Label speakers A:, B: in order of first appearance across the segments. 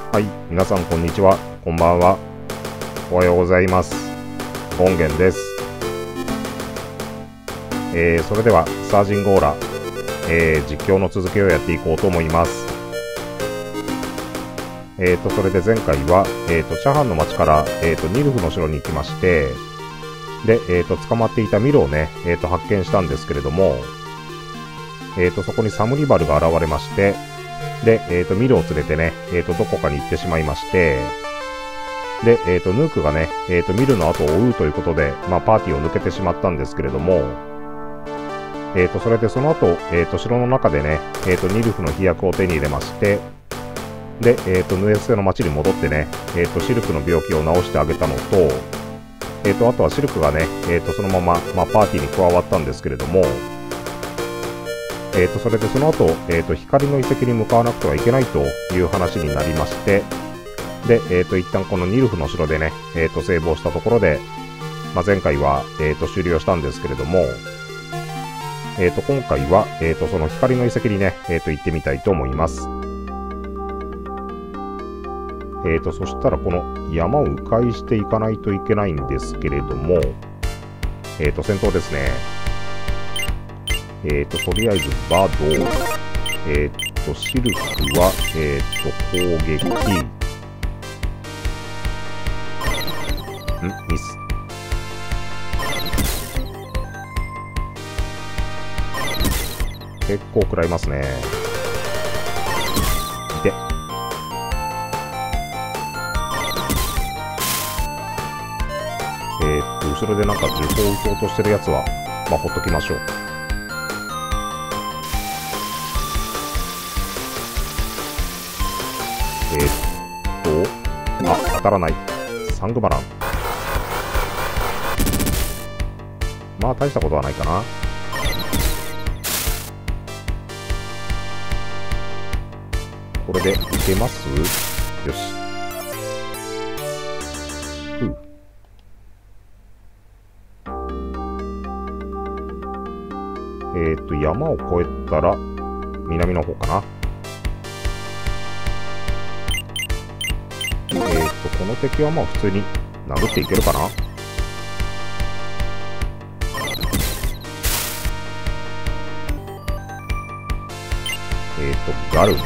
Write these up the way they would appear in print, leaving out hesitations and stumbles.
A: はい、皆さんこんにちは、こんばんは、おはようございます。権現です。それではサージンゴーラ、実況の続きをやっていこうと思います。それで前回は、チャハンの町から、ニルフの城に行きまして、で、捕まっていたミルをね、発見したんですけれども、そこにサムリバルが現れまして、で、ミルを連れてね、どこかに行ってしまいまして、で、ヌークがね、ミルの後を追うということで、パーティーを抜けてしまったんですけれども、それでその後、城の中でね、ニルフの飛躍を手に入れまして、で、ヌエステの町に戻ってね、シルクの病気を治してあげたのと、あとはシルクがね、そのまま、パーティーに加わったんですけれども、それでその後、光の遺跡に向かわなくてはいけないという話になりまして、で、一旦このニルフの城でね、征伐したところで、前回は、終了したんですけれども、今回は、その光の遺跡にね、行ってみたいと思います。そしたらこの山を迂回していかないといけないんですけれども、戦闘ですね。とりあえずバド、シルクは、攻撃、ミス。結構食らいますね。で、後ろでなんか銃砲を撃とうとしてるやつは、ほっときましょう。当たらない。サングバラン。大したことはないかな。これでいけます？よし。山を越えたら南の方かな。この敵は普通に殴っていけるかな。ガル。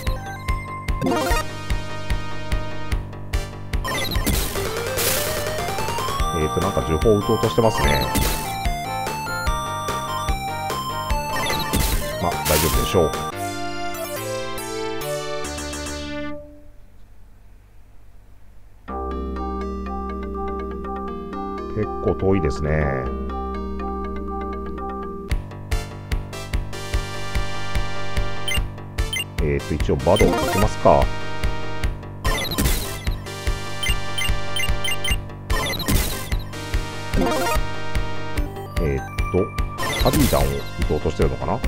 A: なんか銃砲を撃とうとしてますね。大丈夫でしょう。結構遠いですね。一応バド打ちますか。ハビーダンを打とうとしてるのかな。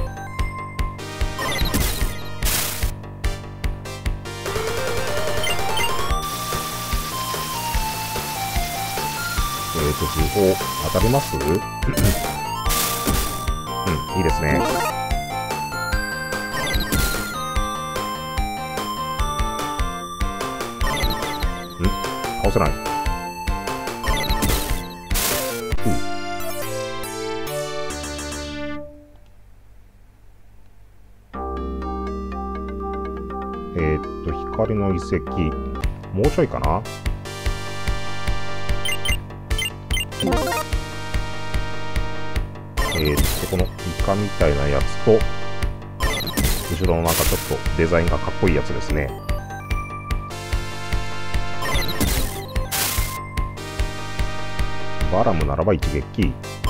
A: 銃砲当たります？いいですね。倒せない。光の遺跡、もうちょいかな。このイカみたいなやつと、後ろのなんかちょっとデザインがかっこいいやつですね。バラムならば一撃。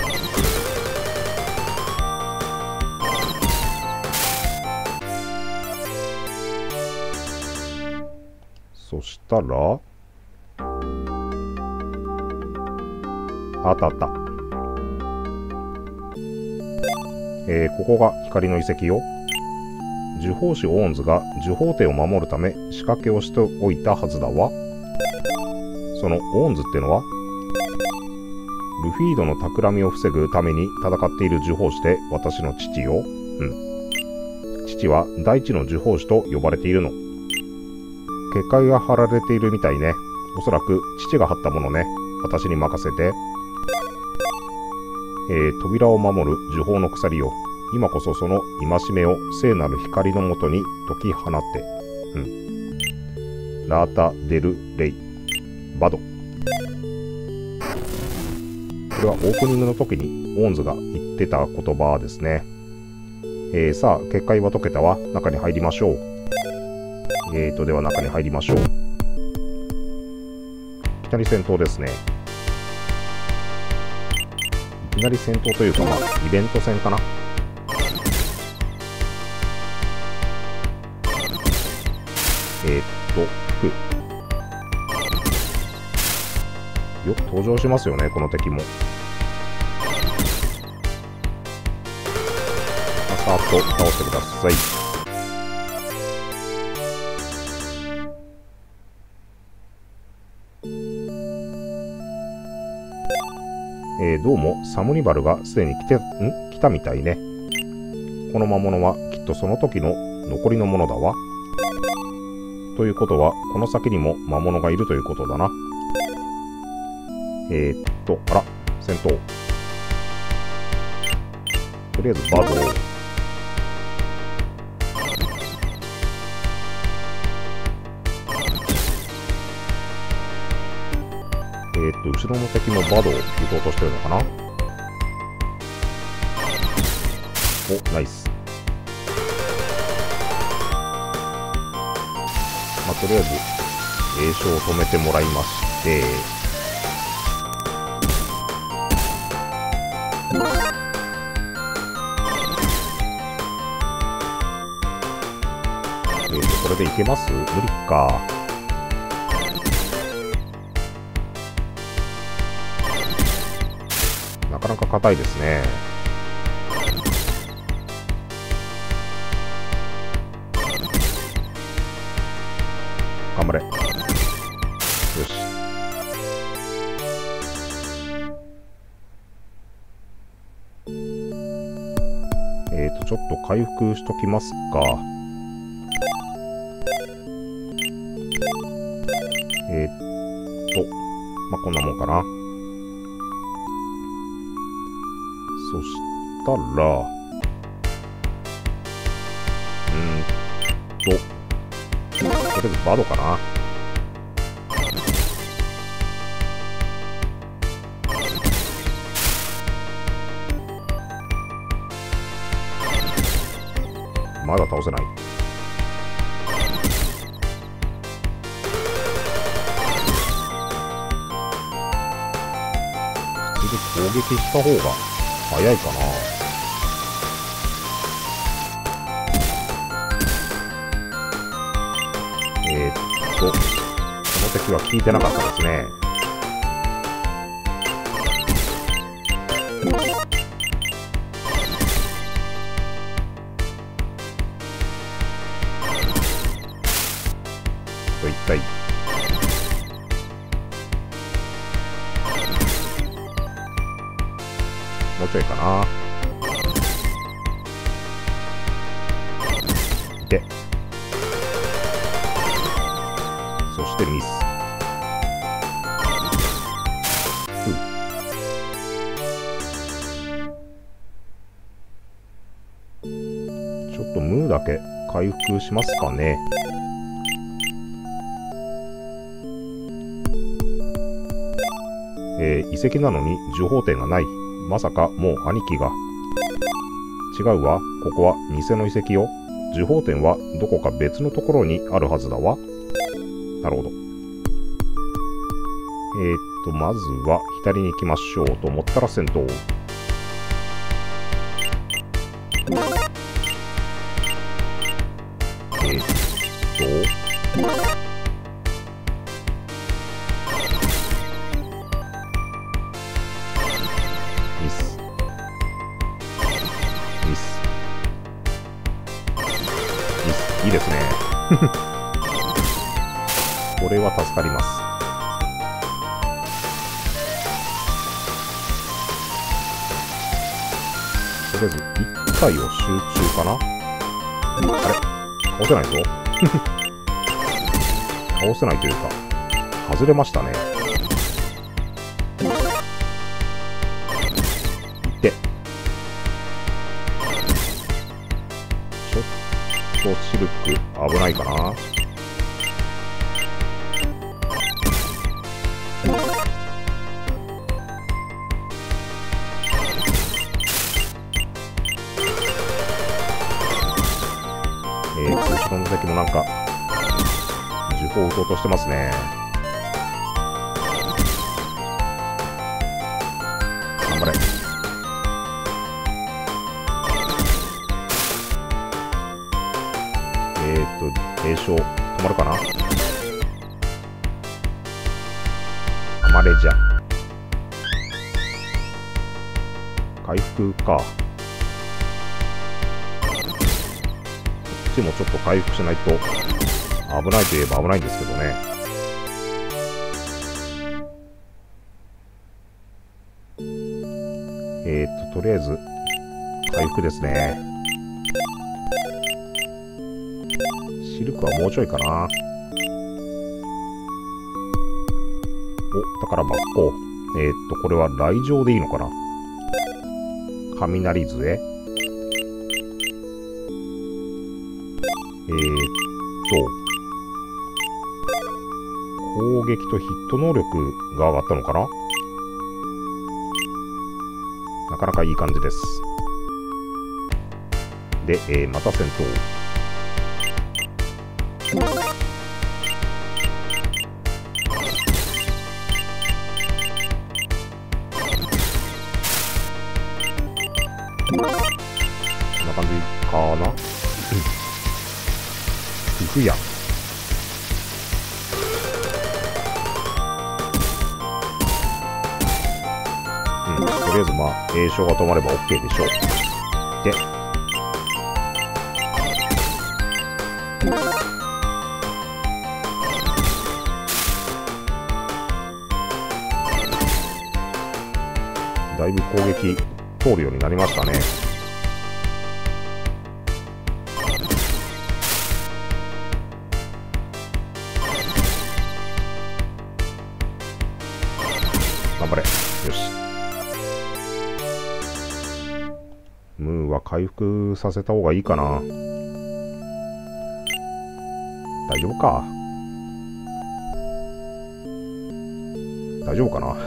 A: そしたら、あったあった。ここが光の遺跡よ。呪法師オーンズが呪法帝を守るため仕掛けをしておいたはずだわ。そのオーンズってのはルフィードの企みを防ぐために戦っている呪法師で私の父よ。父は大地の呪法師と呼ばれているの。 結界が貼られているみたいね。おそらく父が貼ったものね。私に任せて。扉を守る呪法の鎖よ。今こそその戒めを聖なる光のもとに解き放って。ラータ・デル・レイ。バド。これはオープニングの時にオーンズが言ってた言葉ですね。さあ、結界は解けたわ。中に入りましょう。では中に入りましょう。いきなり戦闘ですね。いきなり戦闘というか、まあ、イベント戦かな。服。よく登場しますよね、この敵も。さーっと倒してください。どうもサムニバルがすでに来たみたいね。この魔物はきっとその時の残りのものだわ。ということはこの先にも魔物がいるということだな。あら、戦闘。とりあえずバドを。後ろの敵もバドを撃とうとしてるのかな。お、ナイス。まあ、とりあえず、栄翔を止めてもらいまして、これでいけます？無理か。なかなか硬いですね。頑張れ。よし。ちょっと回復しときますか。まあ、こんなもんかな。そしたら、とりあえずバドかな。まだ倒せない。攻撃した方が早いかな。この敵は効いてなかったですね。といったい。もうちょいかな。で、そしてミス。ちょっとムーだけ回復しますかね。遺跡なのに呪法点がない。まさかもう兄貴が。違うわ。ここは偽の遺跡よ。呪法点はどこか別のところにあるはずだわ。なるほど。まずは左に行きましょうと思ったら戦闘。ミス。ミス。ミス。いいですね。これは助かります。とりあえず1回を集中かな。あれ倒せないぞ。 倒せないというか、外れましたね。いって。ちょっとシルク危ないかな。後ろの敵もなんか、呪法を打とうとしてますね。頑張れ。栄翔、止まるかな。アマレジャ。回復か。こっちもちょっと回復しないと危ないといえば危ないんですけどね。とりあえず回復ですね。シルクはもうちょいかな。お、宝箱。これは雷状でいいのかな。雷杖。攻撃とヒット能力が上がったのかな。なかなかいい感じです。で、また戦闘。こんな感じかな。工夫や。とりあえずまあ栄翔が止まれば OK でしょう。で、だいぶ攻撃通るようになりましたね。頑張れ。よし。ムーは回復させた方がいいかな。大丈夫か。大丈夫かな。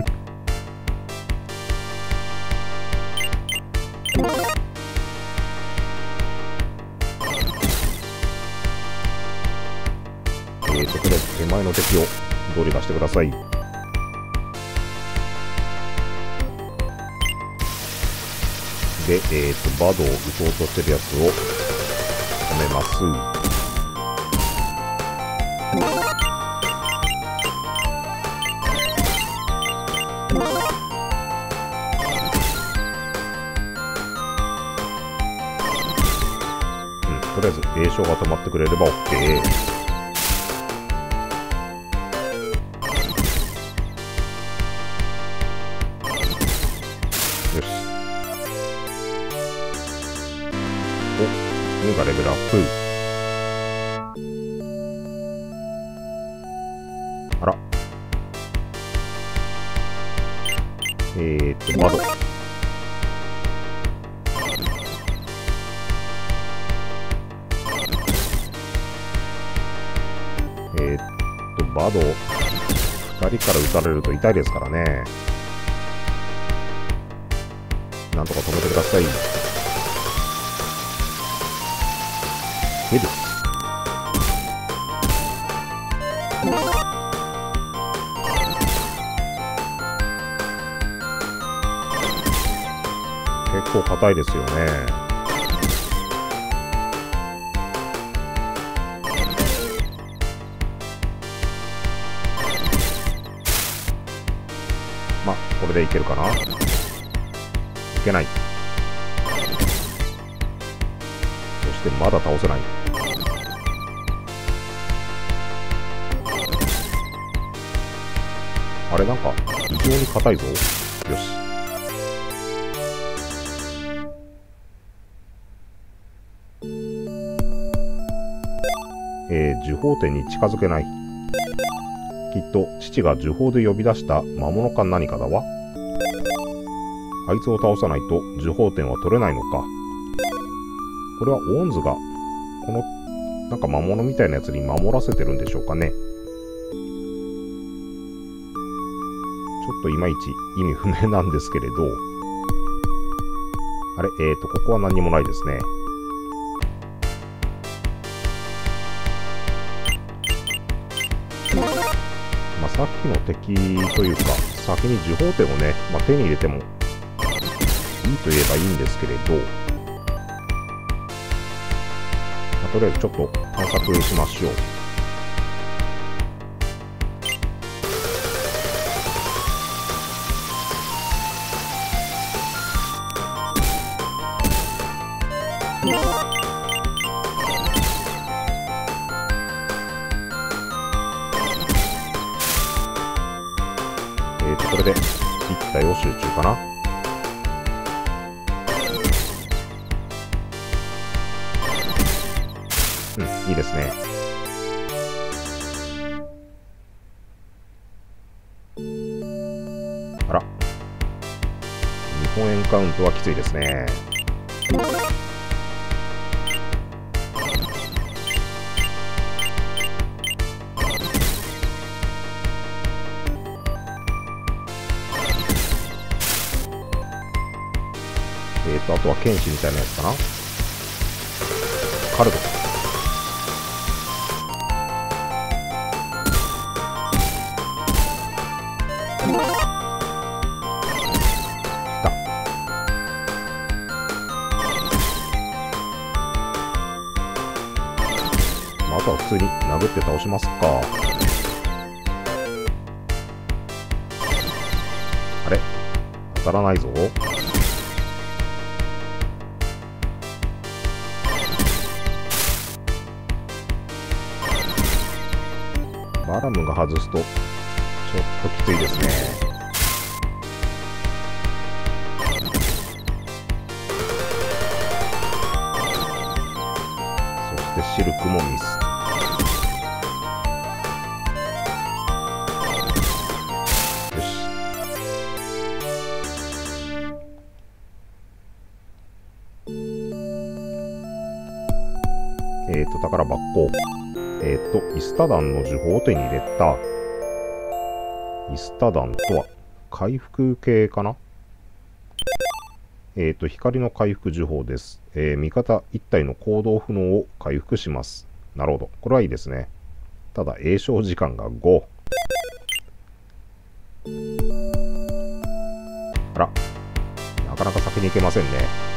A: とりあえず手前の敵をどうにかしてください。で、バドを打とうとしてるやつを止めます。とりあえず栄翔が止まってくれれば OK。ムーがレベルアップ。あら。バド。バド、2人から撃たれると痛いですからね。なんとか止めてください。ヘル。結構硬いですよね。まあ、これでいけるかな。いけない。そしてまだ倒せない。あれなんか異常に硬いぞ。よし。 呪法店に近づけない。きっと父が呪法で呼び出した魔物か何かだわ。あいつを倒さないと呪法店は取れないのか。これはオンズがこのなんか魔物みたいなやつに守らせてるんでしょうかね。ちょっといまいち意味不明なんですけれど。あれ、ここは何にもないですね。まあ、さっきの敵というか、先に呪法点をね、手に入れてもいいと言えばいいんですけれど、とりあえずちょっと探索しましょう。これで1体を集中かな。いいですね。あら、日本円カウントはきついですね。あとは剣士みたいなやつかな。カルド。あとは普通に殴って倒しますか。あれ、当たらないぞ。バラムが外すとちょっときついですね。そしてシルクもミス。よし。宝箱。イスタダンの呪法を手に入れた。イスタダンとは回復系かな。光の回復呪法です。味方1体の行動不能を回復します。なるほど。これはいいですね。ただ、詠唱時間が5。あら、なかなか先に行けませんね。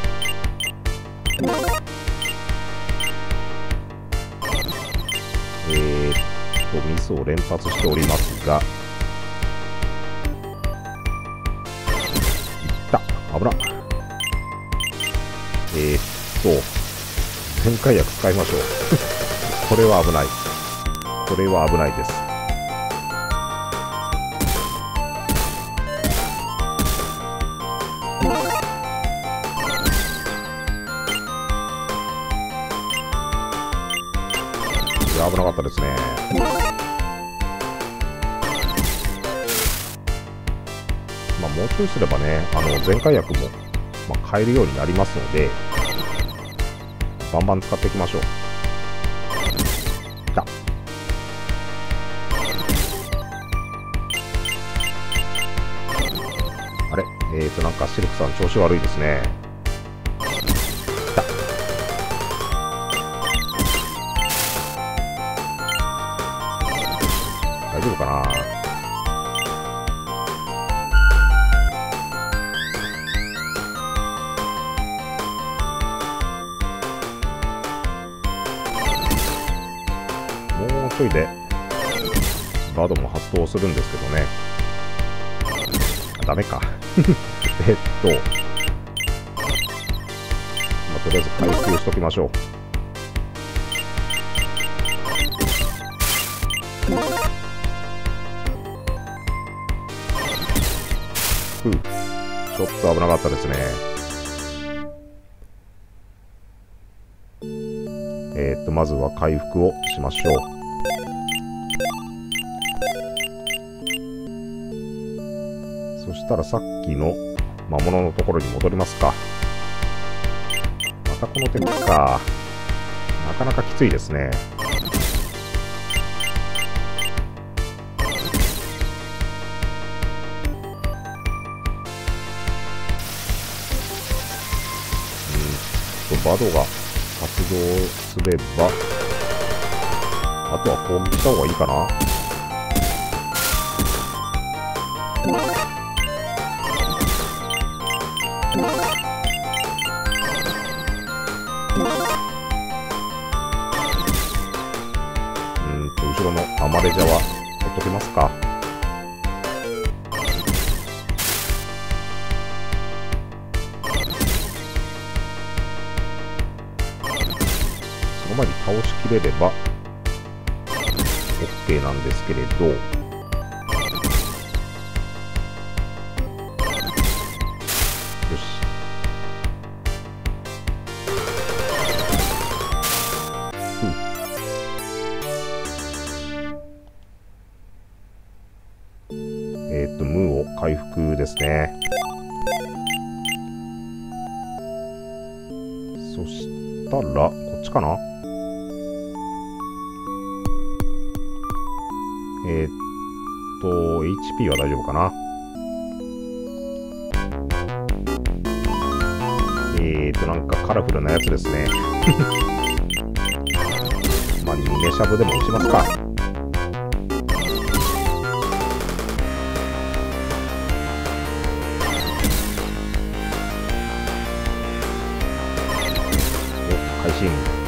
A: ミスを連発しておりますが、いった、危な。全開薬使いましょう。これは危ない。これは危ないです。危なかったですね。もうちょいすればね、全開薬も、買えるようになりますので、バンバン使っていきましょう。きた。あれ、なんかシルクさん調子悪いですね。きた。大丈夫かな。もうちょいでバードも発動するんですけどね。ダメか。とりあえず回復しときましょう。ちょっと危なかったですね。 まずは回復をしましょう。そしたらさっきの魔物のところに戻りますか。またこの敵か。なかなかきついですね。バドが発動すれば、あとは攻撃した方がいいかな。後ろのアマレジャは取っときますか。その前に倒しきれれば OK なんですけれど、よし。ムーを回復ですね。そしたらこっちかな。HP は大丈夫かな。なんかカラフルなやつですね。まあ、ミネシャブでも打ちますか。お、会心。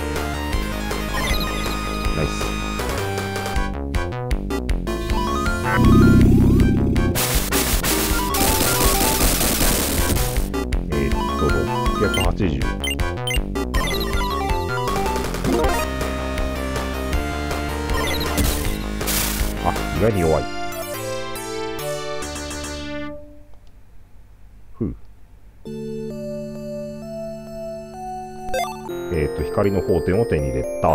A: ナイス。680。あ、意外に弱い。ふう。光の宝典を手に入れた。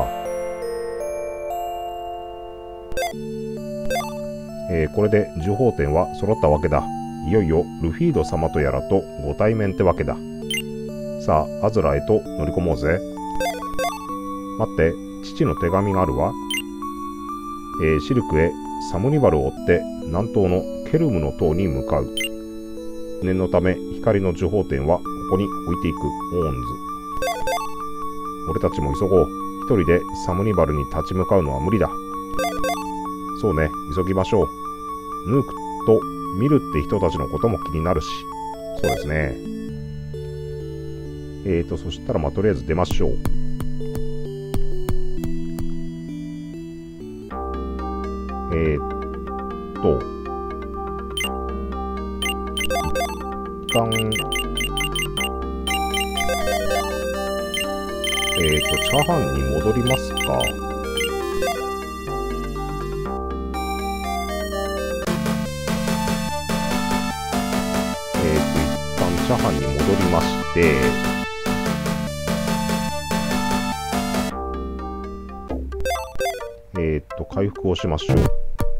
A: これで10宝典は揃ったわけだ。いよいよルフィード様とやらとご対面ってわけだ。さあ、アズラへと乗り込もうぜ。待って、父の手紙があるわ。シルクへサムニバルを追って南東のケルムの塔に向かう。念のため光の10宝典はここに置いていく。オーンズ。俺たちも急ごう。一人でサムニバルに立ち向かうのは無理だ。そうね、急ぎましょう。ヌークとミルって人たちのことも気になるし。そうですね。そしたらとりあえず出ましょう。一旦、チャーハンに戻りますか。一旦チャーハンに戻りまして、回復をしましょう。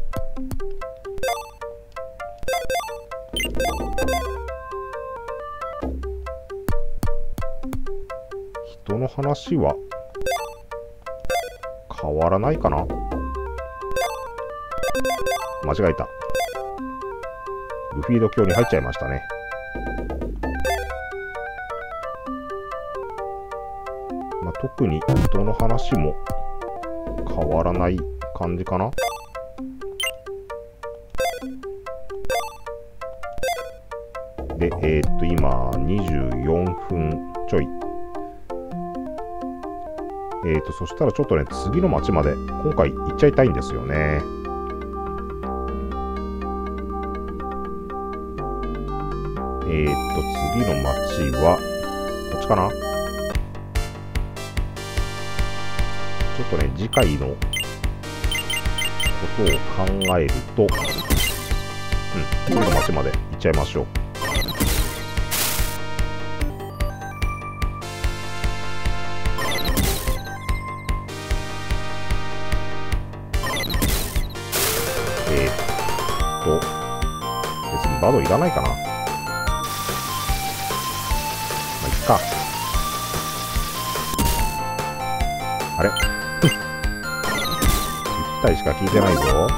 A: 人の話は変わらないかな。間違えた。ルフィード教に入っちゃいましたね。まあ、特に人の話も変わらない感じかな。で、今24分ちょい。そしたらちょっとね、次の町まで今回行っちゃいたいんですよね。次の町はこっちかな。ちょっとね、次回のことを考えると、次の町まで行っちゃいましょう。 バドいらないかな。まあ、いっか。あれ1体しか効いてないぞ。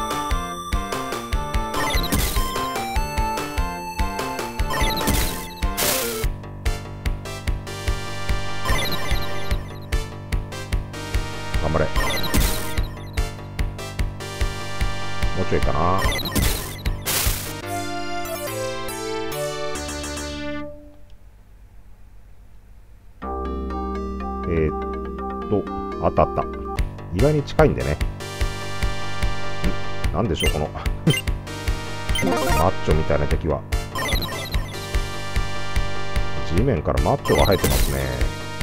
A: 頑張れ。もうちょいかな。あったあった。意外に近いんでね。なんでしょう、このマッチョみたいな敵は。地面からマッチョが生えてますね。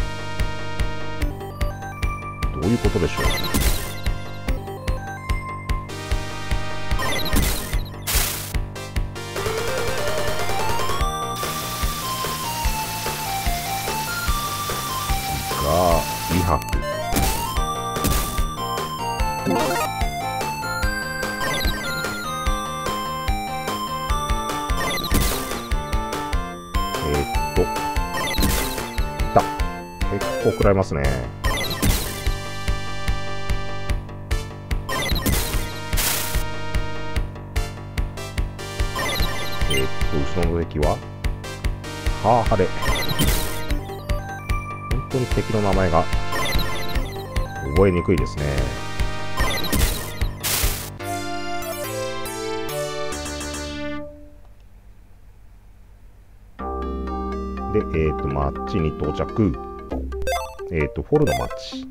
A: どういうことでしょう。2泊。いた。結構食らいますね。後ろの敵はハーハレ。本当に敵の名前が覚えにくいですね。で、町に到着。フォルの町。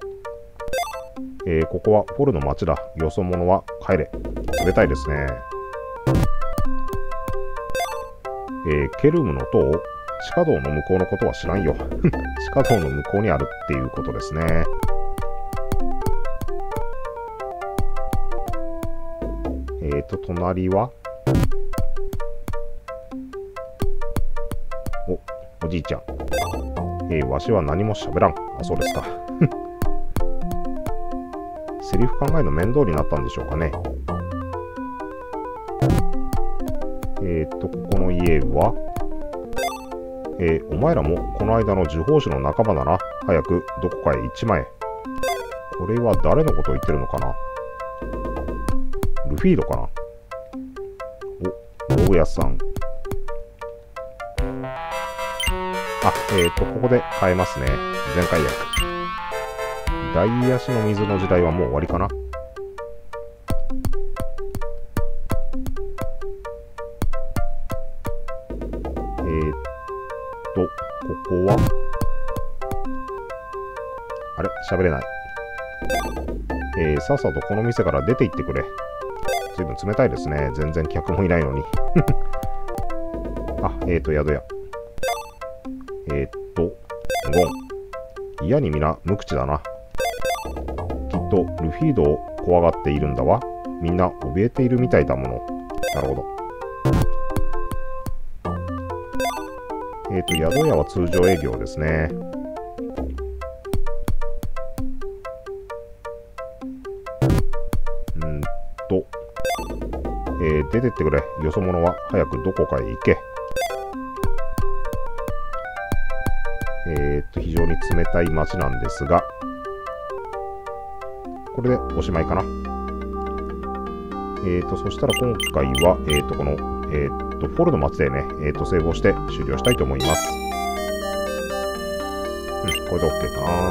A: ここはフォルの町だ。よそ者は帰れ。冷たいですね。ケルムの塔、地下道の向こうのことは知らんよ。地下道の向こうにあるっていうことですね。隣はおじいちゃん。わしは何も喋らん。あ、そうですか。セリフ考えの面倒になったんでしょうかね。ここの家は、お前らもこの間の呪法師の仲間だな。早くどこかへ行っちまえ。これは誰のことを言ってるのかな。ルフィードかな。大家さん。あ、ここで変えますね。全開薬。大足の水の時代はもう終わりかな。ここはあれ喋れない。さっさとこの店から出て行ってくれ。ずいぶん冷たいですね。全然客もいないのに。あ、宿屋。ゴン。嫌に皆無口だな。きっとルフィードを怖がっているんだわ。みんな怯えているみたいだもの。なるほど。宿屋は通常営業ですね。出てってくれ。よそ者は早くどこかへ行け。非常に冷たい街なんですが、これでおしまいかな。そしたら今回は、この、フォルの街でね、セーブをして終了したいと思います。これで OK かな。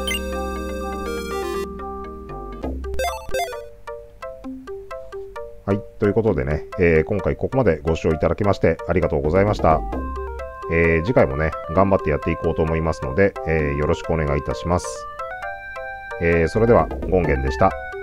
A: はい、ということでね、今回ここまでご視聴いただきましてありがとうございました。次回もね、頑張ってやっていこうと思いますので、よろしくお願いいたします。それでは、ゴンゲンでした。